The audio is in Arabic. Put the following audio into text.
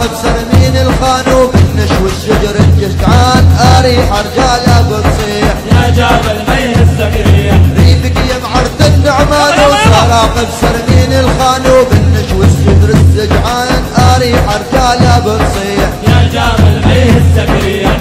بسرمين الخانوق النشو الشجر الجشعان اريح رجاله بتصيح يا جبل ميه الزكريا ريفك يا معرض النعمان وسراق بسرمين الخانوق النشو الشجر الزجعان اريح رجاله بتصيح يا جبل ميه الزكريا